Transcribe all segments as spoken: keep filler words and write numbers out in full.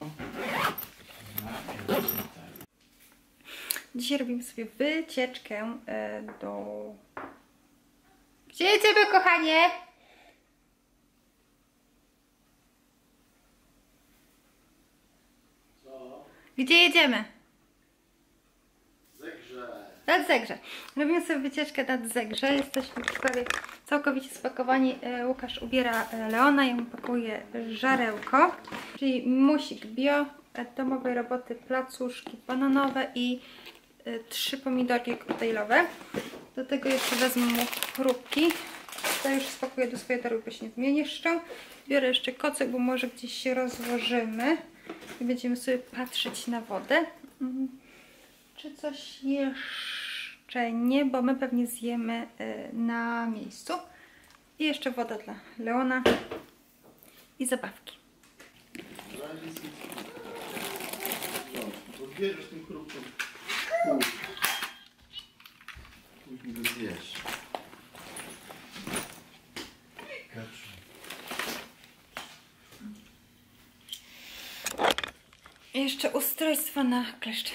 Dzisiaj robimy sobie wycieczkę do... Gdzie jedziemy, kochanie? Co? Gdzie jedziemy? Zegrze. Nad Zegrze. Robimy sobie wycieczkę nad Zegrze. Jesteśmy już prawie całkowicie spakowani. Łukasz ubiera Leona, ja mu pakuje żarełko, czyli musik bio, domowej roboty, placuszki bananowe i trzy pomidorki koktajlowe. Do tego jeszcze wezmę mu chrupki. To już spakuję do swojej torebki, bo się nie zmieszczą. Biorę jeszcze kocyk, bo może gdzieś się rozłożymy i będziemy sobie patrzeć na wodę. Czy coś jeszcze nie, bo my pewnie zjemy na miejscu. I jeszcze woda dla Leona i zabawki. Odbierzesz tym chrupkiem. Później go zjesz. I jeszcze ustrojstwo na kleszcze.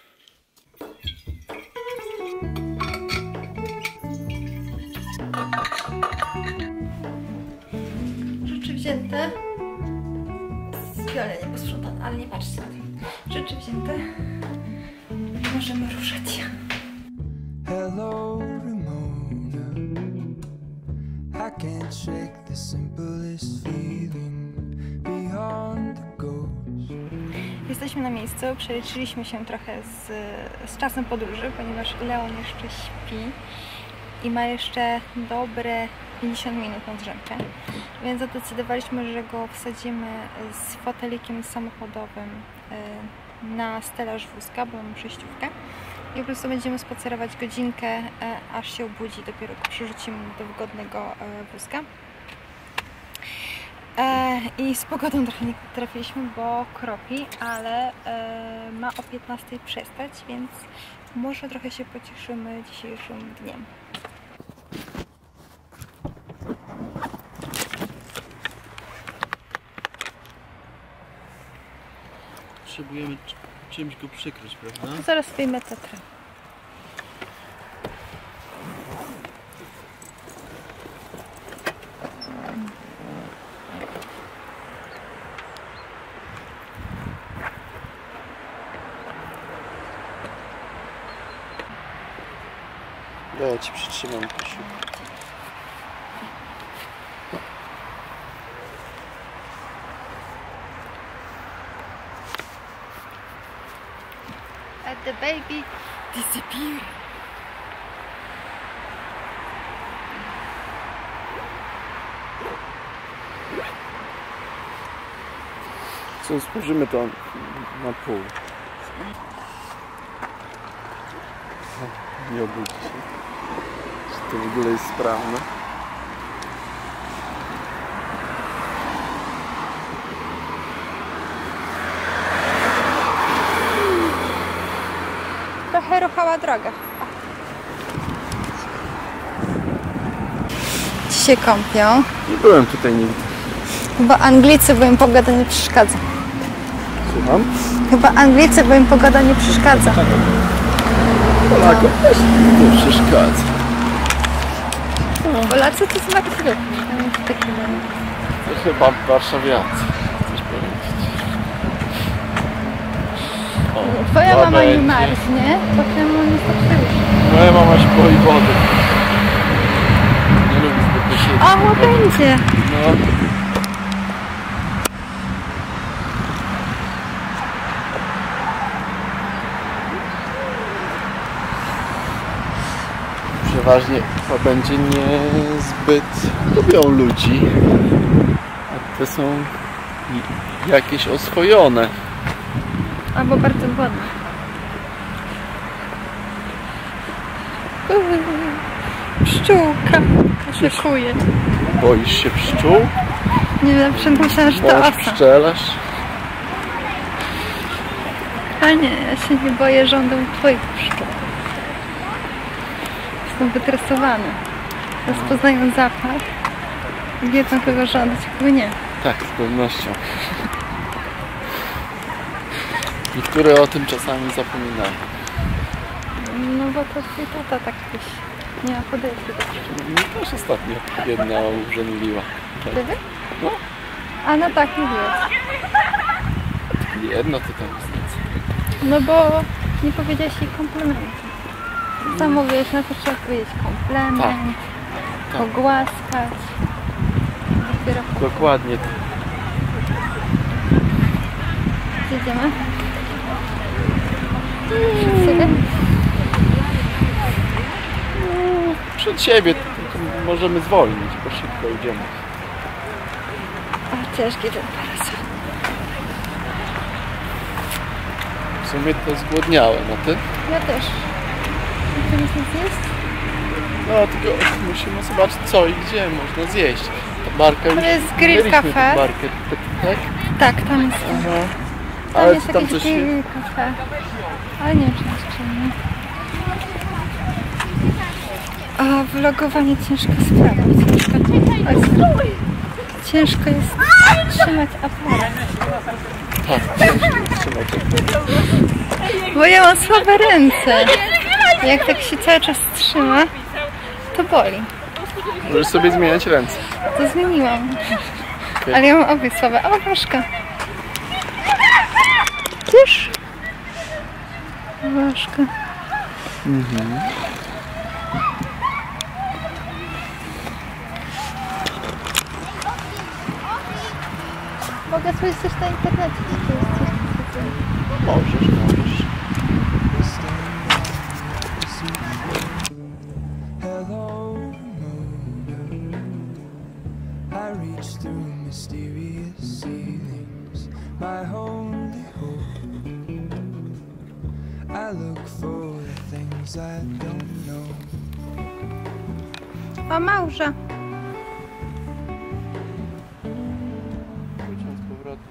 Rzeczy wzięte. Wiele nie posprzątane, ale nie patrzcie na to. Rzeczy wzięte. Możemy ruszać. Hello, Ramona. I can't shake the simplest feeling beyond the ghost. Jesteśmy na miejscu, przeliczyliśmy się trochę z, z czasem podróży, ponieważ Leon jeszcze śpi i ma jeszcze dobre pięćdziesiąt minut na drzemkę, więc zadecydowaliśmy, że go wsadzimy z fotelikiem samochodowym na stelaż wózka, bo mam przejściówkę i po prostu będziemy spacerować godzinkę, aż się obudzi, dopiero go przerzucimy do wygodnego wózka. I z pogodą trochę nie trafiliśmy, bo kropi, ale ma o piętnastej przestać, więc może trochę się pocieszymy dzisiejszym dniem. Potrzebujemy czymś go przykryć, prawda? To zaraz wyjmę tetrę. Ja ci przytrzymam, proszę. And the baby disappeared. Co, spojrzymy to na pół. Nie obudzi się. Czy to w ogóle jest sprawne? Trochę ruchała droga. Ci się kąpią. Nie byłem tutaj nigdy. Chyba Anglicy, bo im pogoda nie przeszkadza. Słucham? Chyba Anglicy, bo im pogoda nie przeszkadza. Polakom też nie przeszkadza. Polacy to zmartwią. To chyba warszawiacy. Coś powiedzieć. O, twoja no mama nie będzie. marznie, potem on jest absolutnie. Moja mama się boi wody. Nie lubi zbytnio siedzieć. O, będzie! No. Przeważnie chyba będzie niezbyt lubią ludzi, a te są jakieś oswojone. Albo bardzo głodne. Pszczółka szykuje. Boisz się pszczół? Nie wiem, myślałam, że to Może osa. pszczelasz? A nie, ja się nie boję rządu twoich pszczół. Są wytresowane. Rozpoznają zapach i wiedzą, kogo żądać, kogo nie. Tak, z pewnością. Niektóre o tym czasami zapominają. No bo to twój tata tak gdzieś nie ma podejścia do tego. Mnie też ostatnio jedna użeniła. Kiedy? No. A no tak, mówiłeś. Jedno to tam jest nic. No bo nie powiedziałeś jej komplementu. Sam mówiłeś, no to trzeba powiedzieć komplement, Tak. Tak. pogłaskać. Dopiero po... Dokładnie tak. Gdzie idziemy? Przed siebie? Przed siebie tylko możemy zwolnić, bo szybko idziemy. O, ciężki ten parasol. W sumie to zgłodniałem, a ty? Ja też. Chcesz nic zjeść? No tylko musimy zobaczyć co i gdzie można zjeść. Ta barka już... To jest grill mieliśmy cafe. tę barkę, tak? Tak, tam jest. Aha. Tam Ale jest czy tam jakieś coś... grill cafe. Ale nie wiem, czy jest czynny. A vlogowanie ciężka sprawa. Ciężko. Oj, ciężko jest trzymać aparat. Tak, ciężko trzymać. Bo ja mam słabe ręce. Jak tak się cały czas trzyma, to boli. Możesz sobie zmieniać ręce. To zmieniłam. Ale ja mam obie słabe. O, Ważka. Widzisz? Ważka. Mhm. Mogę coś też na internecie. Czy jest coś, Możesz, możesz. Hello, moon. I reach through mysterious ceilings, my only hope. I look for the things I don't know. O, małża. Wróciłem z powrotem.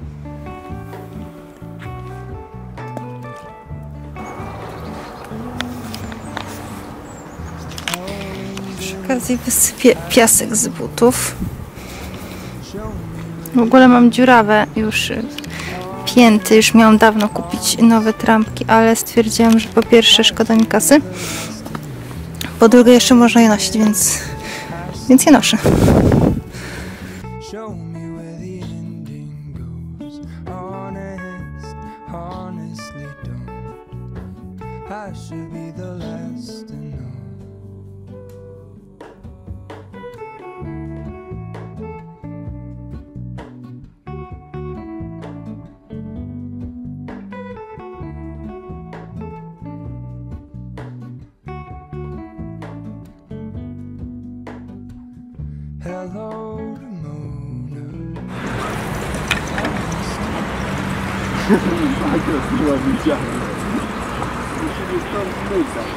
Przy okazji wysypię piasek z butów. W ogóle mam dziurawe już y, pięty. Już miałam dawno kupić nowe trampki, ale stwierdziłam, że po pierwsze szkoda mi kasy. Po drugie jeszcze można je nosić, więc, więc je noszę. Show me where the ending goes. Honest, honestly don't. I should be the last to know. Hello, Ramona. Tak, jest miła widziana. Musimy stąd zmykać.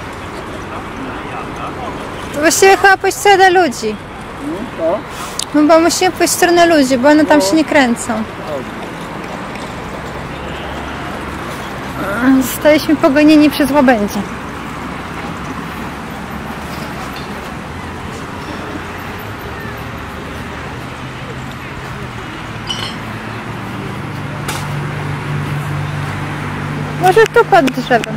Właściwie chyba pójść w stronę ludzi. No to? No bo musimy pójść w stronę ludzi, bo one tam się nie kręcą. Zostaliśmy pogonieni przez łabędzie. Może tu pod drzewem.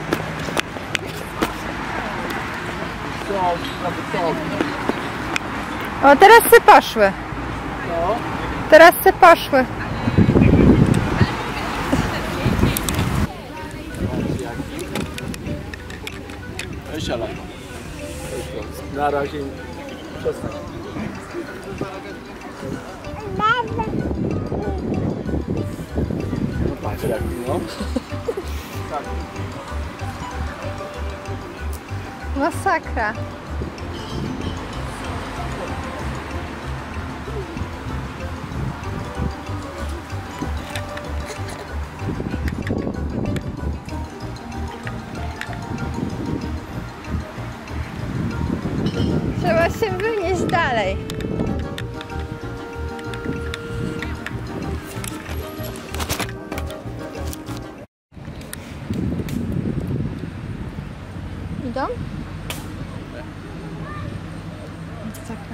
O, teraz se poszły. Teraz se poszły. Weź Ala. Na razie przestań. No patrz jak no. Masakra. Trzeba się wynieść dalej. Idą? Masakra.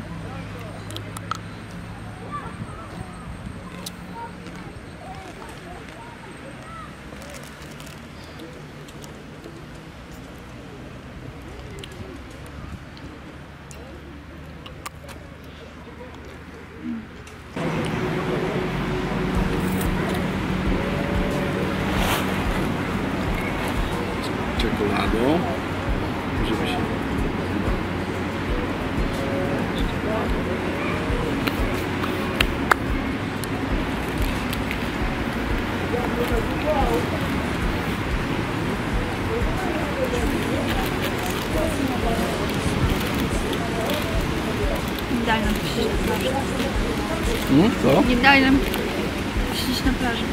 wodą, żeby się... Nie daj nam siedzieć na plaży. Hmm? Co? Nie daj nam siedzieć na plaży.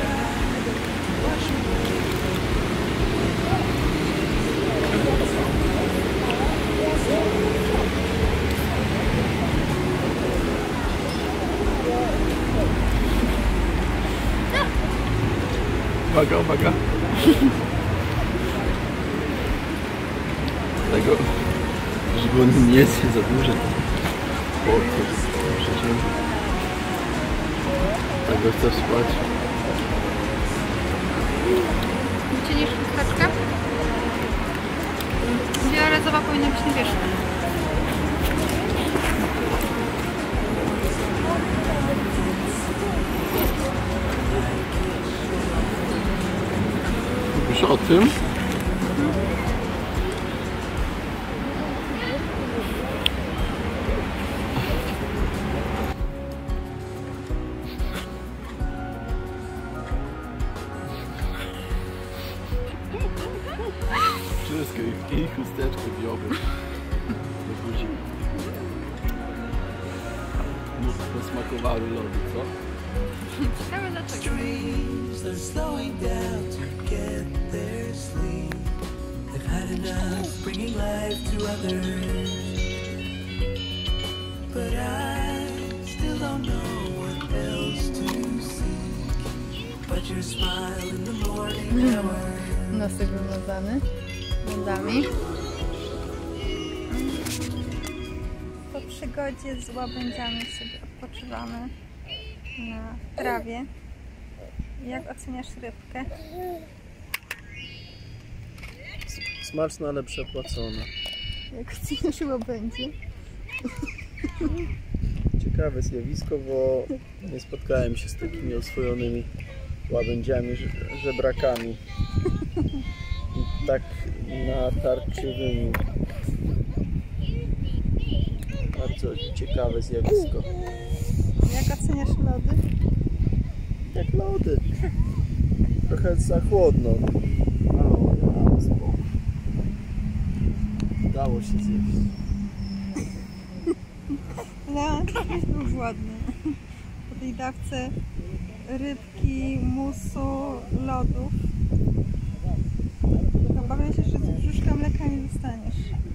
Uwaga, uwaga. Tego, żeby on nie zje za duże. O, to przecież. Tego chcę spać. Wycienisz chusteczkę? Wielorazowa powinna być na wierzchu. Już o tym? Wszystko i chusteczkę wziąłbym do buzi. Może posmakowały lody, co? Ciekawe dlaczego. They're slowing down to get their sleep. They've had enough bringing life to others. But I still don't know what else to seek. But your smile in the morning hour. Nosek wymazany wędami. Po przygodzie z łabędziami sobie odpoczywamy na trawie. Jak oceniasz rybkę? Smaczna, ale przepłacona. Jak oceniasz łabędzie? Ciekawe zjawisko, bo nie spotkałem się z takimi oswojonymi łabędziami, że- żebrakami. I tak natarczywymi. Bardzo ciekawe zjawisko. Jak oceniasz lody? Jak lody. Trochę za chłodno. Ale spoko. Dało się zjeść. Leon też był głodny. Po tej dawce rybki, musu, lodów. Obawiam się, że z brzuszka mleka nie dostaniesz.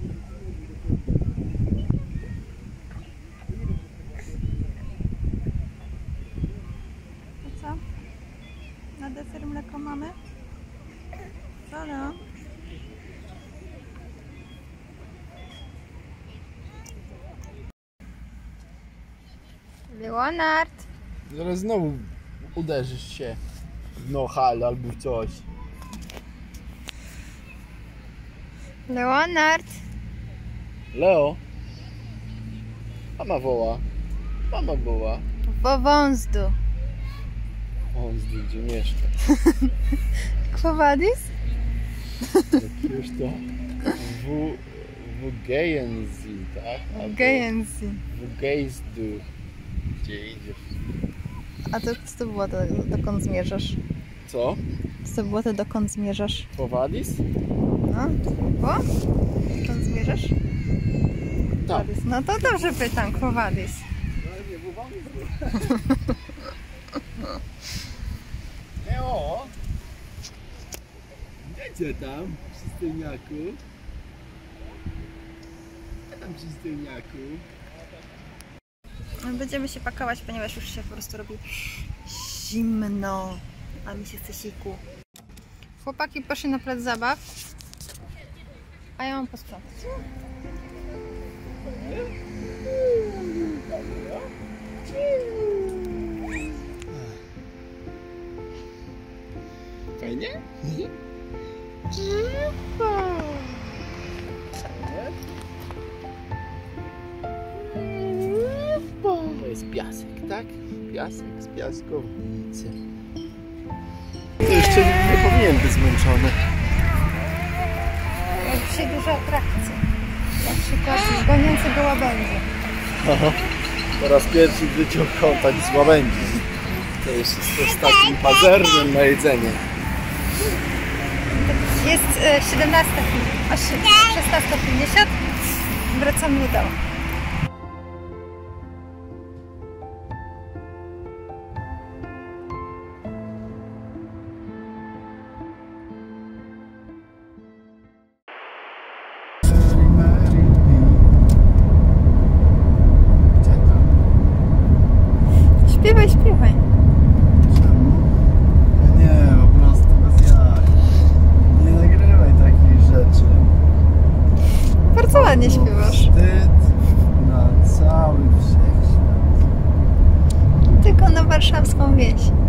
To co? Na deser mleko mamy? Co no? Leonard! Zaraz znowu uderzysz się w nohal albo w coś. Leonard! Leo? Mama woła. Mama woła. Bo wązdu. On z gdzie mieszka. Quo vadis? Już to w, w Gejenzi, tak? Albo Gejensi. W Geizdu. Gdzie idziesz? A to co to było, to, dokąd zmierzasz? Co? Co to było, to dokąd zmierzasz? Powadis? No, to było? Dokąd zmierzasz? Tak. No to dobrze pytam, Quo vadis. Leo! Gdzie tam, przystojniaku? Gdzie tam, przystojniaku? Będziemy się pakować, ponieważ już się po prostu robi zimno, a mi się chce siku. Chłopaki poszli na plac zabaw, a ja mam posprzątać. Fajnie? To jest piasek, tak? Piasek z piaskownicy. To jeszcze nie powinien być zmęczony. dzisiaj dużo atrakcji. Na przykład goniące gołębie. Aha. Po raz pierwszy w życiu kontakt z łabędzi. To jest też takim pazernym na jedzenie. Jest siedemnasta, szesnasta pięćdziesiąt. Wracamy do domu. Śpiewaj, śpiewaj. Nie, po prostu bez jaj. Nie nagrywaj takich rzeczy. Bardzo ładnie śpiewasz. Wstyd na cały wszechświat. Tylko na warszawską wieś.